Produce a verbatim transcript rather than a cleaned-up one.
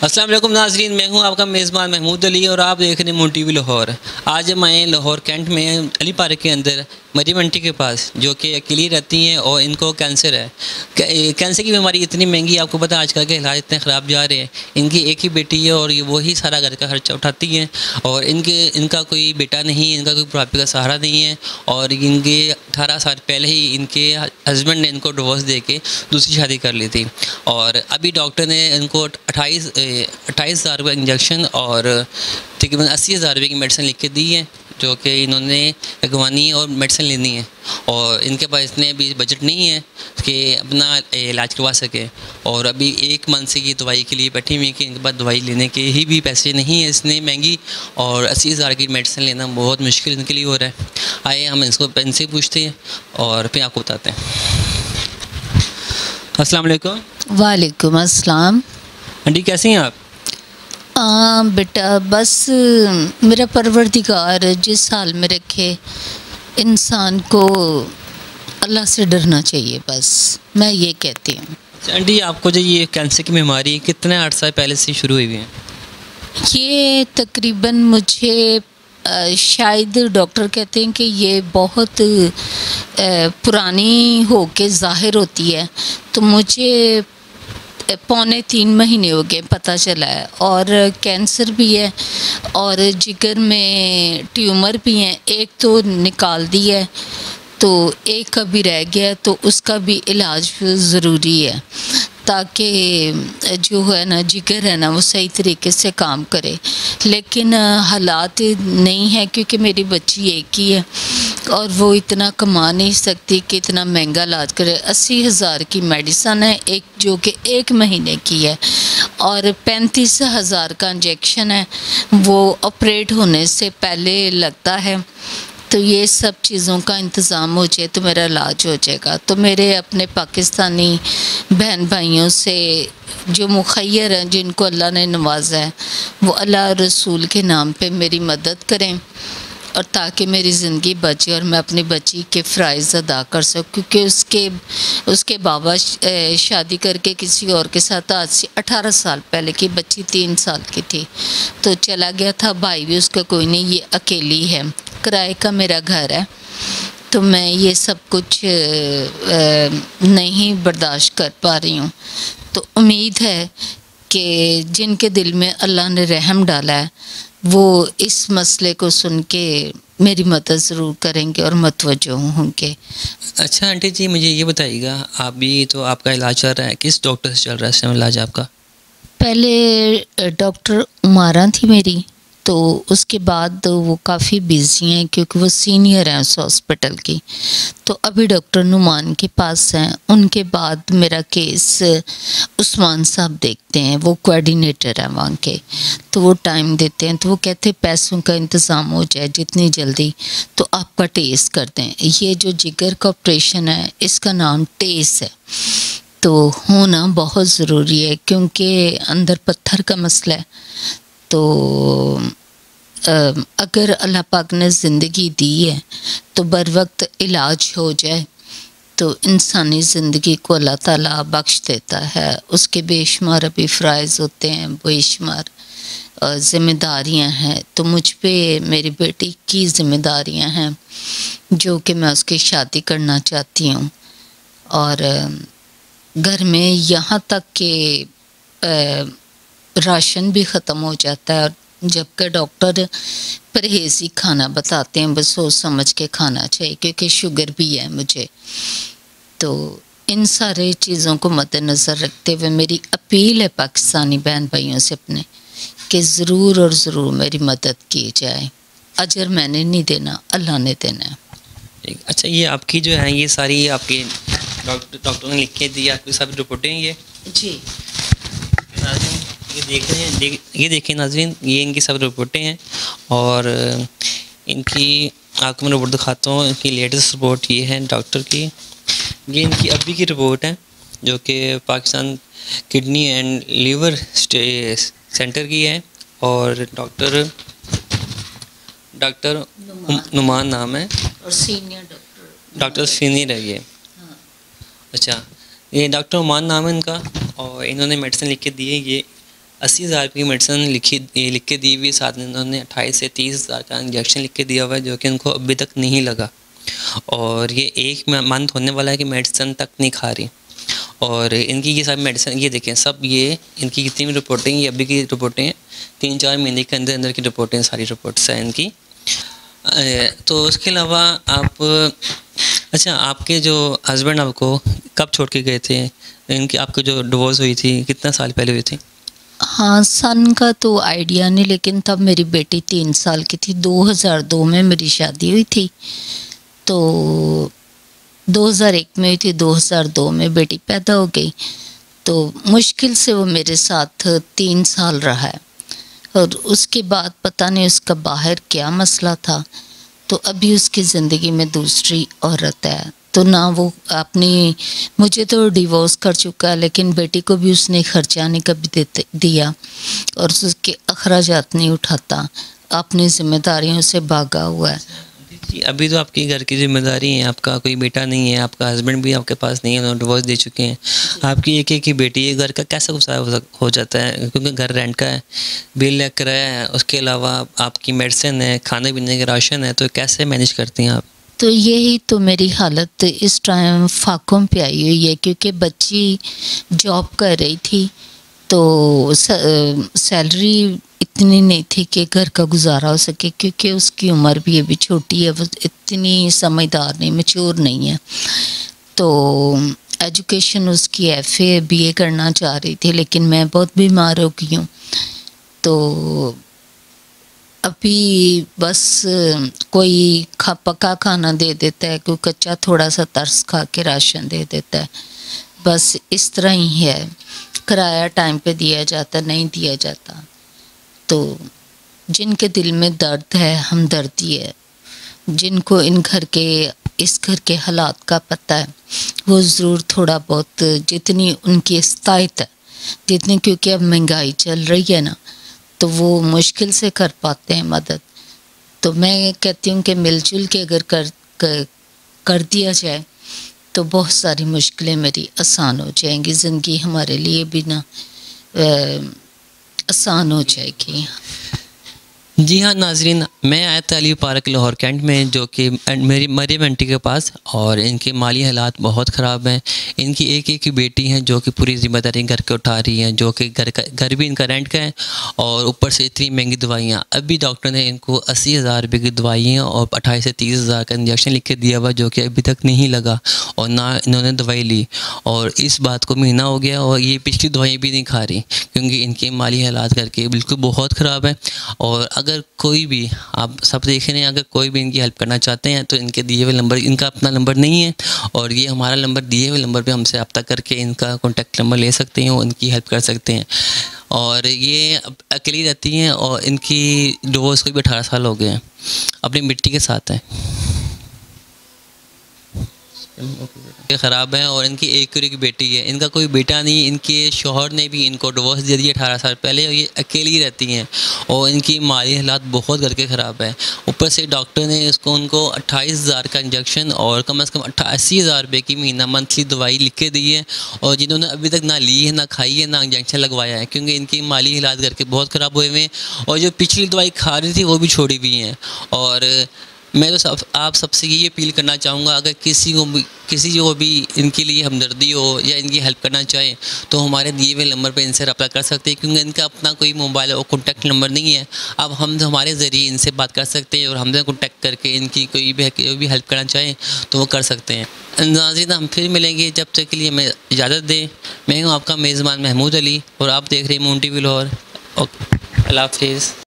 अस्सलाम वालेकुम नाज़रीन, मैं हूं आपका मेज़बान महमूद अली और आप देख रहे हैं मून टीवी लाहौर। आज हम आए लाहौर कैंट में अली पार्क के अंदर मरीम आंटी के पास, जो कि अकेली रहती हैं और इनको कैंसर है। कैंसर की बीमारी इतनी महंगी, आपको पता है आजकल के हालात इतने ख़राब जा रहे हैं। इनकी एक ही बेटी है और वही सारा घर का खर्चा उठाती हैं और इनके इनका कोई बेटा नहीं, इनका कोई बुढ़ापे का सहारा नहीं है। और इनके अठारह साल पहले ही इनके हस्बैंड ने इनको डिवोर्स दे के दूसरी शादी कर ली थी और अभी डॉक्टर ने इनको अट्ठाईस अट्ठाईस हज़ार रुपये इंजेक्शन और तकरीबन अस्सी हज़ार रुपये की मेडिसिन लिख के दी है, जो कि इन्होंने लगवानी है और मेडिसिन लेनी है। और इनके पास इतने अभी बजट नहीं है कि अपना इलाज करवा सके और अभी एक मंथ से ये दवाई के लिए बैठी हुई है कि इनके पास दवाई लेने के ही भी पैसे नहीं है इतनी महंगी, और अस्सी हज़ार की मेडिसिन लेना बहुत मुश्किल इनके लिए हो रहा है। आइए हम इसको पेन से पूछते हैं और फिर आपको बताते हैं। अस्सलाम वालेकुम। वालेकुम अस्सलाम। आंटी कैसी हैं आप? हाँ बेटा, बस मेरा परवरदिगार जिस हाल में रखे, इंसान को अल्लाह से डरना चाहिए, बस मैं ये कहती हूँ। आंटी आपको जो ये कैंसर की बीमारी कितने अरसा पहले से शुरू हुई है? ये तकरीबन मुझे आ, शायद डॉक्टर कहते हैं कि ये बहुत आ, पुरानी हो के ज़ाहिर होती है, तो मुझे पौने तीन महीने हो गए पता चला है। और कैंसर भी है और जिगर में ट्यूमर भी है, एक तो निकाल दी है तो एक अभी रह गया, तो उसका भी इलाज ज़रूरी है ताकि जो है ना जिगर है ना वो सही तरीके से काम करे। लेकिन हालात नहीं है क्योंकि मेरी बच्ची एक ही है और वो इतना कमा नहीं सकती कि इतना महंगा इलाज करे। अस्सी हज़ार की मेडिसन है एक, जो कि एक महीने की है, और पैंतीस हज़ार का इंजेक्शन है, वो ऑपरेट होने से पहले लगता है। तो ये सब चीज़ों का इंतज़ाम हो जाए तो मेरा इलाज हो जाएगा। तो मेरे अपने पाकिस्तानी बहन भाइयों से जो मुखय्यर हैं, जिनको अल्लाह ने नवाजा है, वो अल्लाह रसूल के नाम पे मेरी मदद करें और ताकि मेरी ज़िंदगी बचे और मैं अपनी बच्ची के फ़राइज़ अदा कर सकूँ। क्योंकि उसके उसके बाबा शादी करके किसी और के साथ आज से अठारह साल पहले की, बच्ची तीन साल की थी तो चला गया था। भाई भी उसका कोई नहीं, ये अकेली है, किराए का मेरा घर है, तो मैं ये सब कुछ नहीं बर्दाश्त कर पा रही हूँ। तो उम्मीद है कि जिनके दिल में अल्लाह ने रहम डाला है वो इस मसले को सुन के मेरी मदद ज़रूर करेंगे और मतवज्जो होंगे। अच्छा आंटी जी, मुझे ये बताइएगा, आप भी तो आपका इलाज चल रहा है, किस डॉक्टर से चल रहा है इस समय इलाज आपका? पहले डॉक्टर उमारा थी मेरी, तो उसके बाद वो काफ़ी बिजी हैं क्योंकि वो सीनियर हैं उस हॉस्पिटल की, तो अभी डॉक्टर नुमान के पास हैं। उनके बाद मेरा केस उस्मान साहब देखते हैं, वो कोऑर्डिनेटर हैं वहाँ के, तो वो टाइम देते हैं। तो वो कहते हैं पैसों का इंतज़ाम हो जाए जितनी जल्दी तो आपका टेस्ट कर दें। ये जो जिगर का ऑपरेशन है इसका नाम टेस है, तो होना बहुत ज़रूरी है क्योंकि अंदर पत्थर का मसला है। तो अगर अल्लाह पाक ने ज़िंदगी दी है तो बर वक्त इलाज हो जाए तो इंसानी ज़िंदगी को अल्लाह ताला बख्श देता है। उसके बेशुमार अभी फ़राइज़ होते हैं, बेशुमार ज़िम्मेदारियां हैं। तो मुझ पे मेरी बेटी की ज़िम्मेदारियां हैं जो कि मैं उसकी शादी करना चाहती हूँ, और घर में यहाँ तक कि राशन भी ख़त्म हो जाता है, जबकि डॉक्टर परहेज़ी खाना बताते हैं, बस सोच समझ के खाना चाहिए क्योंकि शुगर भी है मुझे। तो इन सारे चीज़ों को मद्देनज़र रखते हुए मेरी अपील है पाकिस्तानी बहन भाइयों से अपने कि ज़रूर और ज़रूर मेरी मदद की जाए। अजर मैंने नहीं देना, अल्लाह ने देना है। अच्छा, ये आपकी जो है ये सारी आपके डॉक्टर डॉक्टर ने लिख के दी आपकी सब रिपोर्टें ये जी ये देख रहे हैं, देख ये देखिए नाज़रीन, ये इनकी सब रिपोर्टें हैं और इनकी आपको मैं रिपोर्ट दिखाता हूँ। इनकी लेटेस्ट रिपोर्ट ये है डॉक्टर की, ये इनकी अभी की रिपोर्ट है जो कि Pakistan kidney and liver centre की है और डॉक्टर डॉक्टर नुमान नाम है और सीनियर डॉक्टर डॉक्टर सीनियर है ये। हाँ। अच्छा, ये डॉक्टर नुमान नाम है इनका और इन्होंने मेडिसिन लिख के दी है। ये अस्सी हज़ार की मेडिसिन लिखी लिख के दी हुई, साथ में उन्होंने अट्ठाईस से तीस हज़ार का इंजेक्शन लिख के दिया हुआ है जो कि उनको अभी तक नहीं लगा, और ये एक मंथ होने वाला है कि मेडिसिन तक नहीं खा रही। और इनकी ये सब मेडिसिन, ये देखें सब, ये इनकी जितनी भी रिपोर्टें, ये अभी की रिपोर्टें हैं, तीन चार महीने के अंदर अंदर की रिपोर्टें, सारी रिपोर्ट्स हैं इनकी। तो उसके अलावा आप, अच्छा आपके जो हस्बैंड आपको कब छोड़ के गए थे? इनकी आपको जो डिवोर्स हुई थी कितना साल पहले हुई थी? हाँ, सन का तो आइडिया नहीं, लेकिन तब मेरी बेटी तीन साल की थी। दो हज़ार दो में मेरी शादी हुई थी, तो दो हज़ार एक में हुई थी, दो हज़ार दो में बेटी पैदा हो गई। तो मुश्किल से वो मेरे साथ तीन साल रहा है, और उसके बाद पता नहीं उसका बाहर क्या मसला था। तो अभी उसकी ज़िंदगी में दूसरी औरत है, तो ना वो अपनी, मुझे तो डिवोर्स कर चुका है, लेकिन बेटी को भी उसने खर्चा नहीं कभी देते दिया, और उसके अखराजात नहीं उठाता, अपनी जिम्मेदारियों से भागा हुआ है। जी, अभी तो आपकी घर की जिम्मेदारी है, आपका कोई बेटा नहीं है, आपका हस्बैंड भी आपके पास नहीं है, उन्होंने डिवोर्स दे चुके हैं, आपकी एक एक ही बेटी है। घर का कैसे गुजारा हो जाता है, क्योंकि घर रेंट का है, बिल लग किराया है, उसके अलावा आपकी मेडिसिन है, खाने पीने के राशन है, तो कैसे मैनेज करती हैं आप? तो यही तो मेरी हालत इस टाइम फाकों पे आई हुई है, क्योंकि बच्ची जॉब कर रही थी, तो सैलरी इतनी नहीं थी कि घर का गुजारा हो सके, क्योंकि उसकी उम्र भी अभी छोटी है, वो इतनी समझदार नहीं, मैच्योर नहीं है। तो एजुकेशन उसकी एफ ए बी ए करना चाह रही थी, लेकिन मैं बहुत बीमार हो गई हूँ, तो अभी बस कोई खा पका खाना दे देता है, कोई कच्चा थोड़ा सा तरस खा के राशन दे देता है, बस इस तरह ही है। किराया टाइम पे दिया जाता, नहीं दिया जाता। तो जिनके दिल में दर्द है, हमदर्दी है, जिनको इन घर के इस घर के हालात का पता है, वो ज़रूर थोड़ा बहुत, जितनी उनकी इस्तायत है, जितनी, क्योंकि अब महंगाई चल रही है ना, तो वो मुश्किल से कर पाते हैं मदद। तो मैं कहती हूँ कि मिलजुल के अगर कर कर, कर दिया जाए तो बहुत सारी मुश्किलें मेरी आसान हो जाएंगी, ज़िंदगी हमारे लिए भी ना आसान हो जाएगी। जी हाँ नाजरीन, मैं आया था अली पार्क लाहौर कैंट में, जो कि मेरी मरियम आंटी के पास, और इनके माली हालात बहुत ख़राब हैं। इनकी एक एक ही बेटी हैं जो कि पूरी जिम्मेदारी घर के उठा रही हैं, जो कि घर का घर भी इनका रेंट का है, और ऊपर से इतनी महंगी दवाइयाँ। अभी डॉक्टर ने इनको अस्सी हज़ार रुपये की दवाइयाँ और अट्ठाईस से तीस हज़ार का इंजेक्शन लिख के दिया हुआ, जो कि अभी तक नहीं लगा, और ना इन्होंने दवाई ली, और इस बात को महीना हो गया, और ये पिछली दवाई भी नहीं खा रही, क्योंकि इनके माली हालात करके बिल्कुल बहुत ख़राब है। और अगर कोई भी, आप सब देख रहे हैं, अगर कोई भी इनकी हेल्प करना चाहते हैं तो इनके दिए हुए नंबर, इनका अपना नंबर नहीं है, और ये हमारा नंबर दिए हुए नंबर पे हमसे रब्ता करके इनका कॉन्टैक्ट नंबर ले सकते हैं और इनकी हेल्प कर सकते हैं। और ये अकेली रहती हैं, और इनकी डिवोर्स को भी अठारह साल हो गए हैं, अपनी बेटी के साथ हैं, ख़राब है, और इनकी एक की बेटी है, इनका कोई बेटा नहीं। इनके शोहर ने भी इनको डिवोर्स दे दिया अठारह साल पहले, और ये अकेली रहती हैं, और इनकी माली हालात बहुत करके ख़राब है। ऊपर से डॉक्टर ने इसको उनको अट्ठाईस हज़ार का इंजेक्शन और कम अज़ कम अट्ठासी हज़ार रुपये की महीना मंथली दवाई लिख के दी है, और जिन्होंने अभी तक ना ली है, ना खाई है, ना इंजेक्शन लगवाया है, क्योंकि इनकी माली हालात करके बहुत ख़राब हुए हुए हैं। और जो पिछली दवाई खा रही थी वो भी छोड़ी हुई हैं। और मैं तो सब आप सबसे ये अपील करना चाहूँगा, अगर किसी को भी किसी को भी इनके लिए हमदर्दी हो या इनकी हेल्प करना चाहें, तो हमारे दिए हुए नंबर पे इनसे रब्ता कर सकते हैं, क्योंकि इनका अपना कोई मोबाइल और कॉन्टैक्ट नंबर नहीं है। अब हम हमारे ज़रिए इनसे बात कर सकते हैं, और हमसे कॉन्टैक्ट करके इनकी कोई भी कोई भी हेल्प करना चाहें तो वो कर सकते हैं। नाज़रीन, हम फिर मिलेंगे, जब तक के लिए मैं इजाज़त दें। मैं हूँ आपका मेज़बान महमूद अली, और आप देख रहे हैं Moon T V Lahore. Okay, अल्लाह हाफ़िज़।